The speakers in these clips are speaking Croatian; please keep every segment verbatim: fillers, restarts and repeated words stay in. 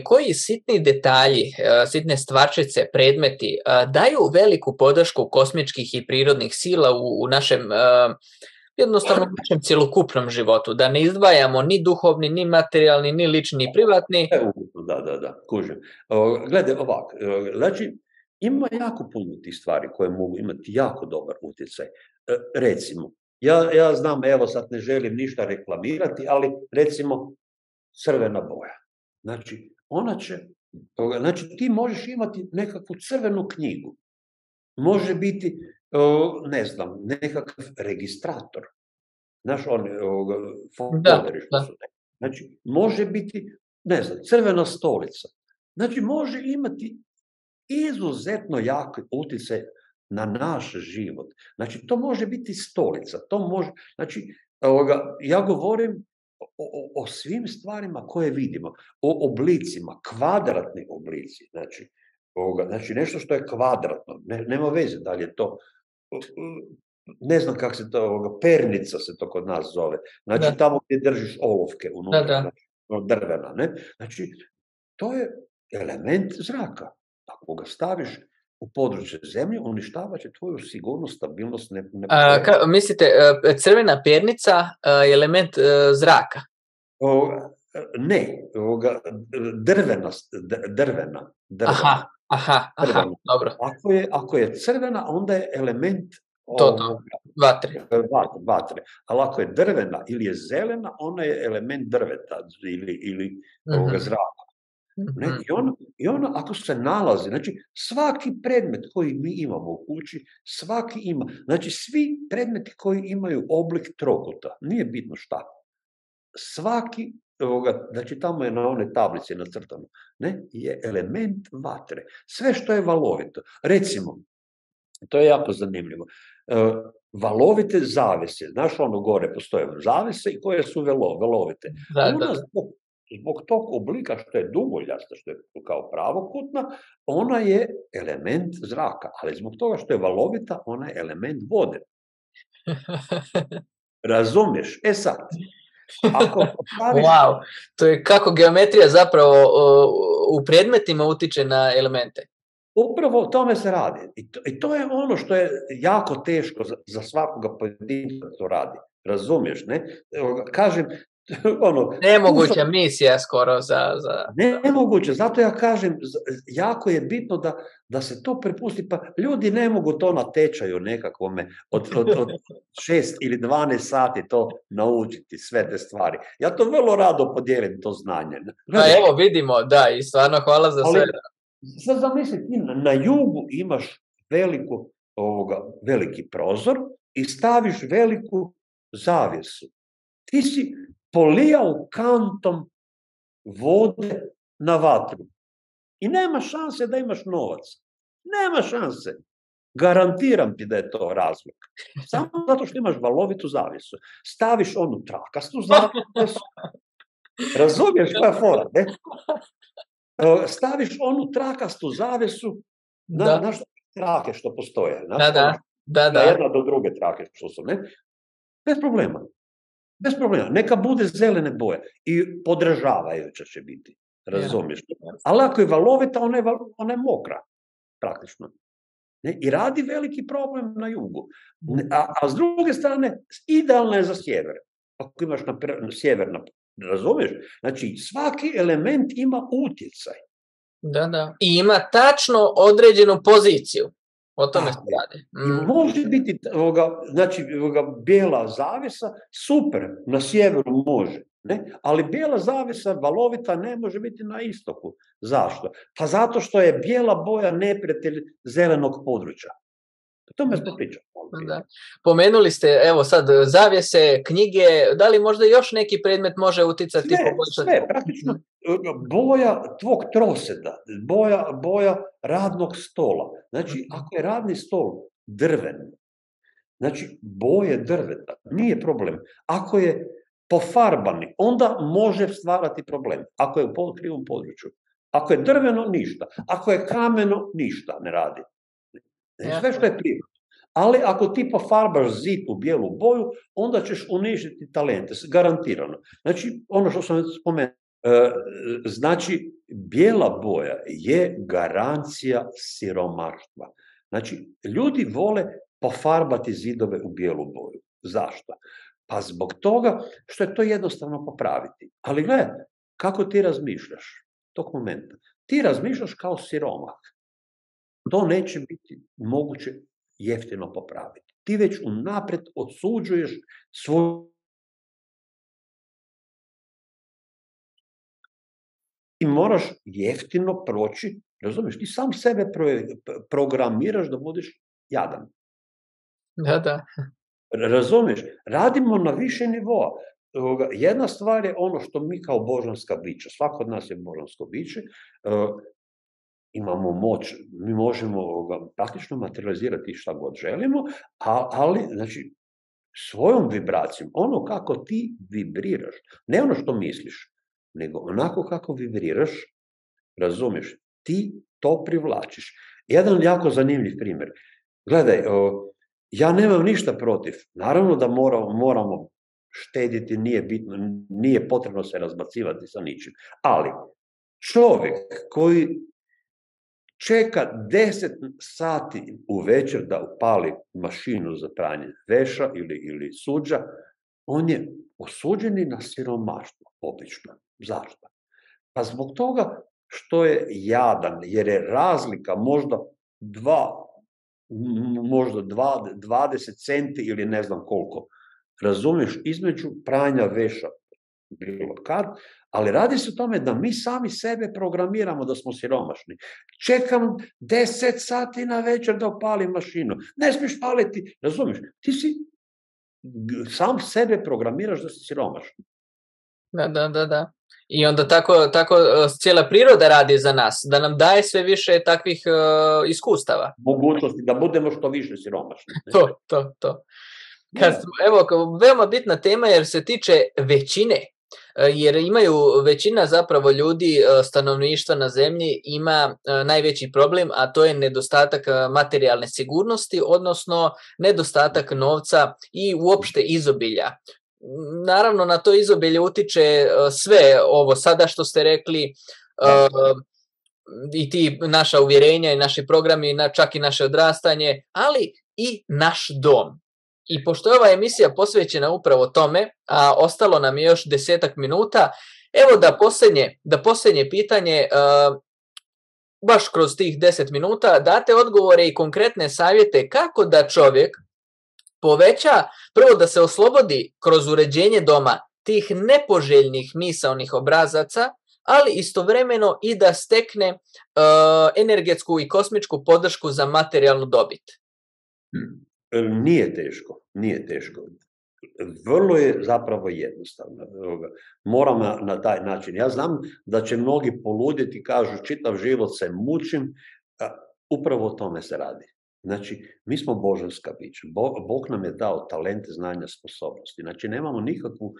koji sitni detalji, e, sitne stvarčice, predmeti, e, daju veliku podršku kosmičkih i prirodnih sila u, u našem, e, jednostavno u našem cjelokupnom životu, da ne izdvajamo ni duhovni, ni materijalni, ni lični, ni privatni? Da, da, da, kužim. Gledaj, ovako, znači, ima jako puno tih stvari koje mogu imati jako dobar utjecaj. Recimo, ja, ja znam, evo sad ne želim ništa reklamirati, ali recimo crvena boja. Znači, ona će, znači ti možeš imati nekakvu crvenu knjigu. Može biti, ne znam, nekakav registrator. Znaš, oni folderi što su neki. Znači, može biti, ne znam, crvena stolica. Znači, može imati izuzetno jak utjecaj na naš život. Znači, to može biti stolica, to može, znači, ovoga, ja govorim o, o, o svim stvarima koje vidimo, o oblicima, kvadratni oblici, znači, ovoga, znači nešto što je kvadratno, ne, nema veze da li je to, ne znam kako se to, ovoga, pernica se to kod nas zove, znači da. Tamo gdje držiš olovke unutra, da, da. Znači, drvena, ne, znači, to je element zraka. Ako ga staviš u područje zemlje, uništavat će tvoju sigurnost, stabilnost. Ne, ne A, ka, mislite, crvena pernica je element uh, zraka? O, ne, ovoga, drvena, drvena, drvena. Aha, aha, aha, drvena. dobro. Ako je, ako je crvena, onda je element to, to. Vatre. Vatre, vatre. Ali ako je drvena ili je zelena, ona je element drveta ili, ili mm-hmm. ovoga zraka. Ne? I, ono, I ono ako se nalazi, znači svaki predmet koji mi imamo u kući, svaki ima, znači svi predmeti koji imaju oblik trokuta, nije bitno šta, svaki, ovoga, znači tamo je na one tablici nacrtano, ne, je element vatre. Sve što je valovito, recimo, to je jako zanimljivo, uh, valovite zavese, znaš ono gore postoje zavese i koje su velo, valovite. Da, U nas da. zbog, zbog tog oblika što je dugoljasta, što je kao pravokutna, ona je element zraka, ali zbog toga što je valovita, ona je element vode. Razumiješ? E sad, ako postaviš... Wow, to je kako geometrija zapravo uh, u predmetima utiče na elemente. Upravo o tome se radi. I to, i to je ono što je jako teško za, za svakoga pojedinca to radi. Razumiješ, ne? Kažem, ono... Nemoguća ušao... misija skoro za... za... Nemoguće, zato ja kažem, jako je bitno da, da se to prepusti, pa ljudi ne mogu to na tečaju nekakvome od, od, od šest ili dvanaest sati to naučiti, sve te stvari. Ja to vrlo rado podijelim, to znanje. Pa evo, vidimo, da, i stvarno hvala za sve. Sad zamisli, ti na jugu imaš veliku, ovoga, veliki prozor i staviš veliku zavjesu. Ti si polijao kantom vode na vatru. I nema šanse da imaš novac. Nema šanse. Garantiram ti da je to razlog. Samo zato što imaš valovitu zavjesu. Staviš onu trakastu zavjesu. Razumiješ koja je fora, ne? Staviš onu trakastu zavjesu na, da. na što trake što postoje. Na, da, da. Da, da. Jedna do druge trake što su, ne? Bez problema. Bez problema. Neka bude zelene boje i podržavajuća će biti. Razumiješ? Ja. Ali ako je valovita, ona je, ona je mokra. Praktično. Ne? I radi veliki problem na jugu. A, a s druge strane, idealna je za sjever. Ako imaš na, na sjever, na, razumiješ? Znači, svaki element ima utjecaj. Da, da. I ima tačno određenu poziciju. O tome se radi. Mm. Može biti, ovoga, znači, ovoga, bijela zavjesa, super, na sjeveru može. Ne? Ali bijela zavjesa, valovita, ne može biti na istoku. Zašto? Pa zato što je bijela boja neprijatelj zelenog područja. O tome smo pričali. Da. Pomenuli ste, evo sad, zavjese, knjige, da li možda još neki predmet može uticati? Sve, sve, praktično. Boja tvog troseda, boja, boja radnog stola. Znači, ako je radni stol drven, znači, boje drveta, nije problem. Ako je pofarbani, onda može stvarati problem. Ako je u krivom području. Ako je drveno, ništa. Ako je kameno, ništa ne radi. Sve što je prirodno. Ali ako ti pofarbaš zid u bijelu boju, onda ćeš uništiti talente, garantirano. Znači, ono što sam spomenuo, Znači, bijela boja je garancija siromaštva. Znači, ljudi vole pofarbati zidove u bijelu boju. Zašto? Pa zbog toga što je to jednostavno popraviti. Ali gledaj, kako ti razmišljaš tog momenta? Ti razmišljaš kao siromah. To neće biti moguće jeftino popraviti. Ti već unaprijed osuđuješ svoj... Ti moraš jeftino proći, razumiješ, ti sam sebe pro, programiraš da budeš jadan. Da, da. Razumiješ, radimo na više nivoa. Jedna stvar je ono što mi kao božanska bića, svako od nas je božansko biće, imamo moć, mi možemo praktično materializirati šta god želimo, ali, znači, svojom vibracijom, ono kako ti vibriraš, ne ono što misliš, nego onako kako vibriraš, razumiješ, ti to privlačiš. Jedan jako zanimljiv primjer. Gledaj, ja nemam ništa protiv, naravno da moramo, moramo štediti, nije bitno, nije potrebno se razbacivati sa ničim, ali čovjek koji čeka deset sati u večer da upali mašinu za pranje veša ili, ili suđa, on je osuđeni na siromaštvo, obično. Zašto? Pa zbog toga što je jadan, jer je razlika možda dva, možda dva, dvadeset centi ili ne znam koliko, razumiješ, između pranja veša bilo kad, ali radi se o tome da mi sami sebe programiramo da smo siromašni. Čekam deset sati na večer da upalim mašinu. Ne smiješ paliti, razumiješ? Ti si sam sebe programiraš da si siromašni. Da, da, da, da. I onda tako, tako cijela priroda radi za nas, da nam daje sve više takvih uh, iskustava. Mogućnosti da budemo što više siromašni. Ne? To, to, to. Kad, evo, veoma bitna tema jer se tiče većine, jer imaju većina zapravo ljudi, stanovništva na zemlji ima najveći problem, a to je nedostatak materijalne sigurnosti, odnosno nedostatak novca i uopšte izobilja. Naravno, na to izobilje utiče sve ovo sada što ste rekli, i ti naša uvjerenja i naši programi, čak i naše odrastanje, ali i naš dom. I pošto je ova emisija posvećena upravo tome, a ostalo nam je još desetak minuta, evo da posljednje, da posljednje pitanje, uh, baš kroz tih deset minuta, date odgovore i konkretne savjete kako da čovjek poveća, prvo da se oslobodi kroz uređenje doma tih nepoželjnih misaonih obrazaca, ali istovremeno i da stekne uh, energetsku i kosmičku podršku za materijalnu dobit. Hmm. Nije teško, nije teško. Vrlo je zapravo jednostavno. Moram na, na taj način. Ja znam da će mnogi poludjeti i kažu čitav život se mučim, a upravo o tome se radi. Znači, mi smo božanska bića. Bog, Bog nam je dao talente, znanja, sposobnosti. Znači, nemamo nikakvu,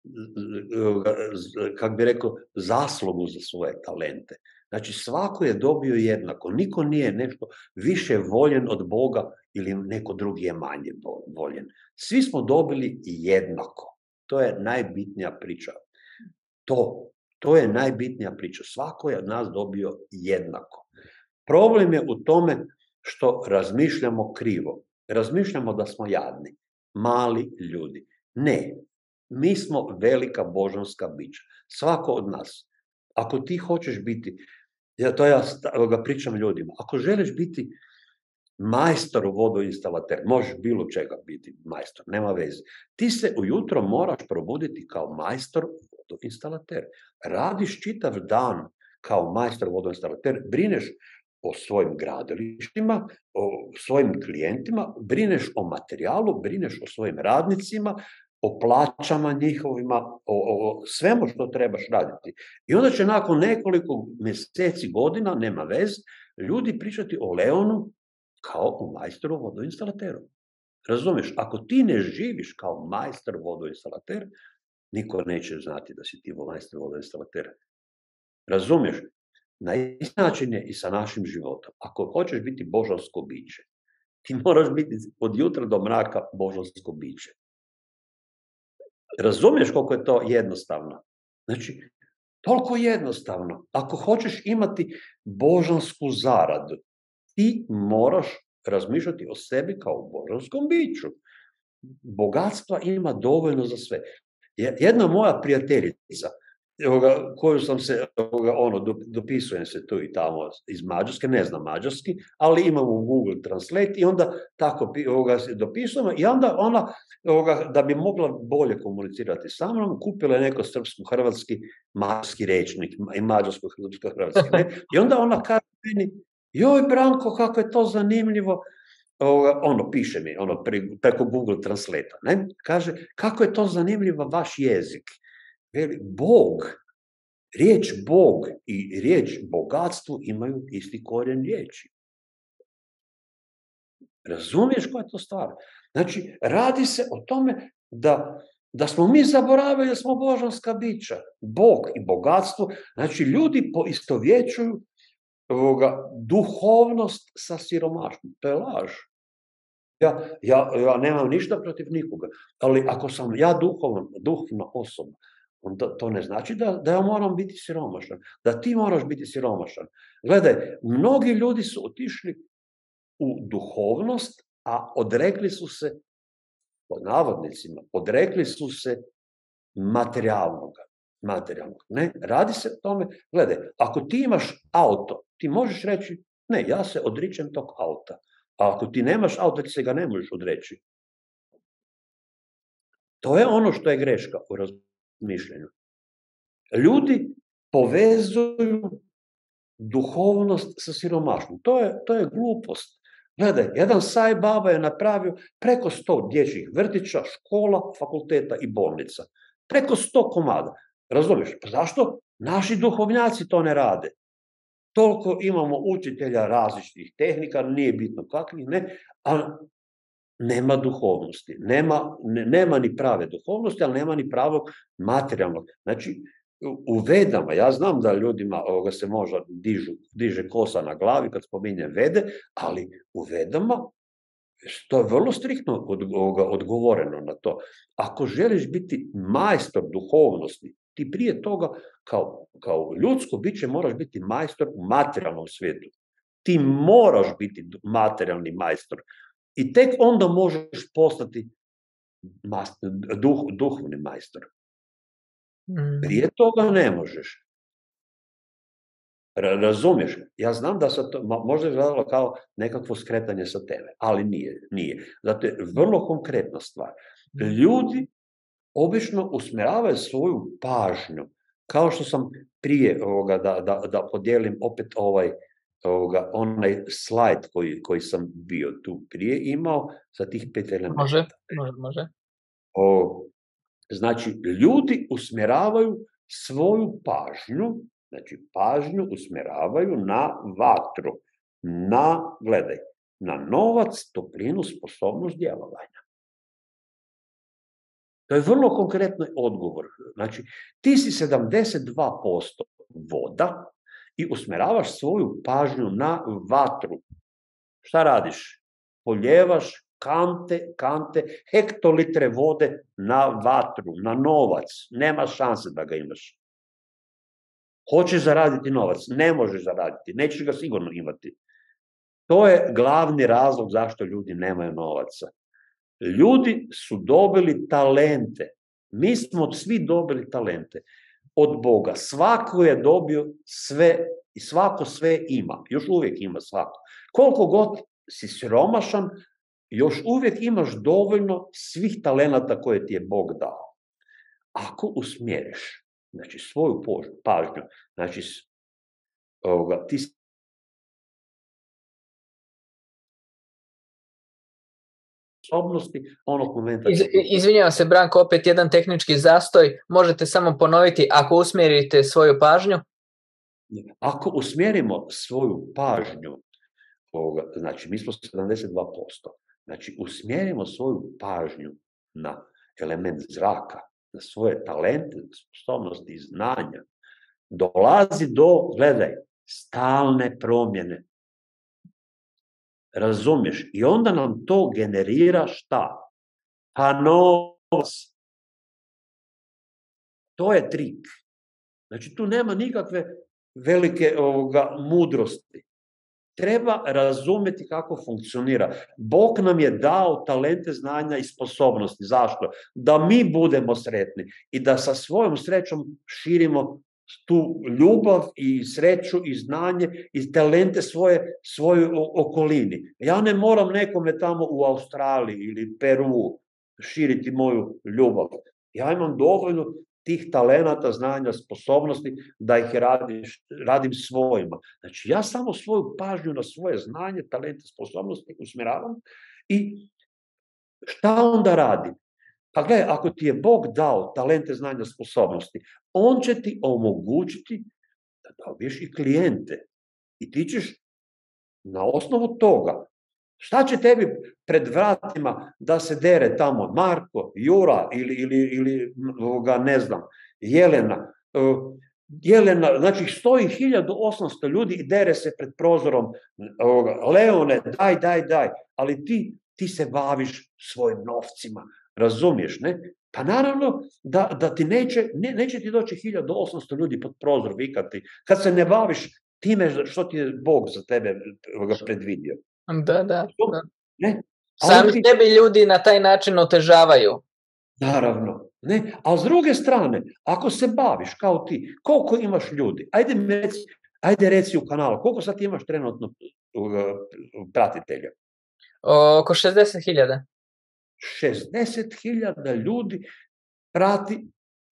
kako bi rekao, zaslugu za svoje talente. Znači, svako je dobio jednako. Niko nije nešto više voljen od Boga ili neko drugi je manje voljen. Svi smo dobili jednako. To je najbitnija priča. To, to je najbitnija priča. Svako je od nas dobio jednako. Problem je u tome što razmišljamo krivo. Razmišljamo da smo jadni, mali ljudi. Ne, mi smo velika božanska bića. Svako od nas. Ako ti hoćeš biti, ja to ja ga pričam ljudima, ako želiš biti majstor u vodoinstalater, možeš bilo čega biti majstor, nema veze. Ti se ujutro moraš probuditi kao majstor vodoinstalater. Radiš čitav dan kao majstor vodoinstalater, brineš o svojim gradilištima, o svojim klijentima, brineš o materijalu, brineš o svojim radnicima, o plaćama njihovima, o, o, o svemu što trebaš raditi. I onda će nakon nekoliko mjeseci, godina, nema veze, ljudi pričati o Leonu kao o majstoru vodoinstalateru. Razumiješ, ako ti ne živiš kao majstor vodoinstalater, niko neće znati da si ti majstor vodoinstalater. Razumiješ? Na isti način je i sa našim životom. Ako hoćeš biti božansko biće, ti moraš biti od jutra do mraka božansko biće. Razumiješ koliko je to jednostavno? Znači, Toliko jednostavno. Ako hoćeš imati božansku zaradu, ti moraš razmišljati o sebi kao o božanskom biću. Bogatstva ima dovoljno za sve. Jedna moja prijateljica, koju sam se, ono, dopisujem se tu i tamo iz Mađarske, ne znam mađarski, ali imam u Google Translate i onda tako se dopisujemo i onda ona, da bi mogla bolje komunicirati sa mnom, kupila je neko srpsko-hrvatski mađarski rečnik i mađarsko-hrvatski, ne? I onda ona kaže meni, joj Branko, kako je to zanimljivo, ono, piše mi, ono, preko Google Translate, ne? Kaže, kako je to zanimljivo vaš jezik. Veli, Bog, riječ Bog i riječ bogatstvo imaju isti korijen riječi. Razumiješ koja je to stvar? Znači, radi se o tome da, da smo mi zaboravili da smo božanska bića. Bog i bogatstvo, znači ljudi poistovjećuju duhovnost sa siromaštvom. To je laž. Ja, ja, ja nemam ništa protiv nikoga, ali ako sam ja duhovan, duhovna osoba, onda to ne znači da, da ja moram biti siromašan, da ti moraš biti siromašan. Gledaj, mnogi ljudi su otišli u duhovnost, a odrekli su se, pod navodnicima, odrekli su se materijalnoga. materijalnog. Ne, radi se o tome, gledaj, ako ti imaš auto, ti možeš reći, ne, ja se odričem tog auta. A ako ti nemaš auto, ti se ga ne možeš odreći. To je ono što je greška u razmišljanju. Ljudi povezuju duhovnost sa siromaštvom. To je, to je glupost. Gledaj, jedan Sai Baba je napravio preko sto dječjih vrtića, škola, fakulteta i bolnica. Preko sto komada. Razumiješ? Pa zašto naši duhovnjaci to ne rade? Toliko imamo učitelja različitih tehnika, nije bitno kakvih, ne, ali nema duhovnosti. Nema, ne, nema ni prave duhovnosti, ali nema ni pravog materijalnog. Znači, u Vedama, ja znam da ljudima ovoga se možda dižu, diže kosa na glavi kad spominje Vede, ali u Vedama to je vrlo striktno od, ovoga, odgovoreno na to. Ako želiš biti majstor duhovnosti, ti prije toga kao, kao ljudsko biće moraš biti majstor u materijalnom svijetu. Ti moraš biti materijalni majstor. I tek onda možeš postati majstor, duh, duhovni majstor. Prije toga ne možeš. Razumiješ? Ja znam da se to možda izgledalo kao nekakvo skretanje sa teme, ali nije. nije. Zato je vrlo konkretna stvar. Ljudi obično usmjeravaju svoju pažnju, kao što sam prije ovoga, da, da, da podijelim opet ovaj, ovoga, onaj slajd koji, koji sam bio tu prije imao sa tih pet elementa. Može, može, može. O, znači, ljudi usmjeravaju svoju pažnju, znači pažnju usmjeravaju na vatru, na, gledaj, na novac, toplinu, sposobnost djelovanja. To je vrlo konkretni odgovor. Znači, ti si sedamdeset dva posto voda i usmjeravaš svoju pažnju na vatru. Šta radiš? Poljevaš kante, kante, hektolitre vode na vatru, na novac. Nema šanse da ga imaš. Hoćeš zaraditi novac? Ne možeš zaraditi. Nećeš ga sigurno imati. To je glavni razlog zašto ljudi nemaju novaca. Ljudi su dobili talente. Mi smo svi dobili talente od Boga. Svako je dobio sve i svako sve ima. Još uvijek ima svako. Koliko god si siromašan, još uvijek imaš dovoljno svih talenata koje ti je Bog dao. Ako usmjeriš, znači svoju pažnju, znači ovoga, ti sposobnosti onog momenta. Iz, izvinjavam se, Branko, opet jedan tehnički zastoj. Možete samo ponoviti, ako usmjerite svoju pažnju? Ako usmjerimo svoju pažnju, ovoga, znači mi smo sedamdeset dva posto, znači usmjerimo svoju pažnju na element zraka, na svoje talente, sposobnosti i znanja, dolazi do, gledaj, stalne promjene. Razumiješ? I onda nam to generira šta? Pa novac. To je trik. Znači, tu nema nikakve velike ovoga, mudrosti. Treba razumjeti kako funkcionira. Bog nam je dao talente, znanja i sposobnosti. Zašto? Da mi budemo sretni i da sa svojom srećom širimo tu ljubav i sreću i znanje i talente svoje, svoje okolini. Ja ne moram nekome tamo u Australiji ili Peru širiti moju ljubav. Ja imam dovoljno tih talenata, znanja, sposobnosti da ih radim, radim svojima. Znači, ja samo svoju pažnju na svoje znanje, talente, sposobnosti usmjeravam i šta onda radim? Pa gledaj, ako ti je Bog dao talente, znanja, sposobnosti, on će ti omogućiti da dobiješ i klijente. I ti ćeš na osnovu toga, šta će tebi pred vratima da se dere tamo Marko, Jura ili, ili, ili ne znam, Jelena. Jelena, znači stoji hiljadu osamsto ljudi i dere se pred prozorom. Leone, daj, daj, daj. Ali ti, ti se baviš svojim novcima. Razumiješ, ne? Pa naravno da, da ti neće, ne, neće ti doći hiljadu osamsto ljudi pod prozor vikati kad se ne baviš time što ti je Bog za tebe predvidio. Da, da. da. Ne? Sami ti... tebi ljudi na taj način otežavaju. Naravno. Ne? A s druge strane, ako se baviš kao ti, koliko imaš ljudi? Ajde, mi reci, ajde reci u kanalu, koliko sad imaš trenutno pratitelja? Oko šezdeset hiljada. šezdeset hiljada ljudi prati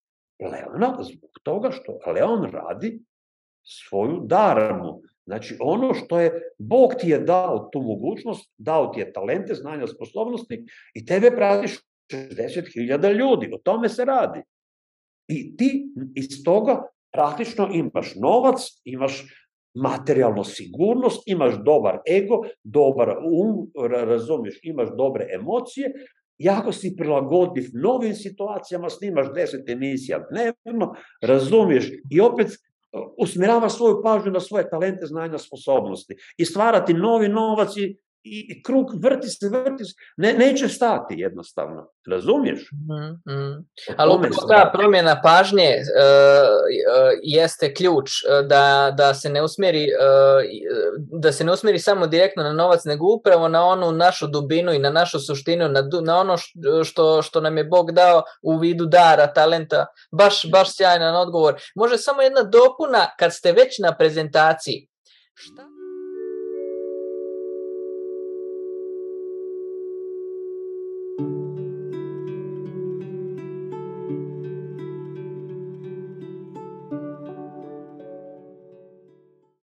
Leona zbog toga što Leon radi svoju darmu. Znači, ono što je, Bog ti je dao tu mogućnost, dao ti je talente, znanja, sposobnosti i tebe pratiš šezdeset hiljada ljudi. O tome se radi. I ti iz toga praktično imaš novac, imaš materijalnu sigurnost, imaš dobar ego, dobar um, razumiješ, imaš dobre emocije, jako si prilagodiv novim situacijama, snimaš deset emisija dnevno, razumiješ, i opet usmjerava svoju pažnju na svoje talente, znanja, sposobnosti i stvarati novi novac i, i krug vrti se, vrti se, ne, neće stati jednostavno, razumiješ? Mm, mm. Ali upravo ta promjena pažnje uh, jeste ključ uh, da, da, se ne usmjeri, uh, da se ne usmjeri samo direktno na novac, nego upravo na onu našu dubinu i na našu suštinu, na, na ono što, što nam je Bog dao u vidu dara, talenta. Baš, baš sjajan odgovor. Može samo jedna dopuna kad ste već na prezentaciji. Šta?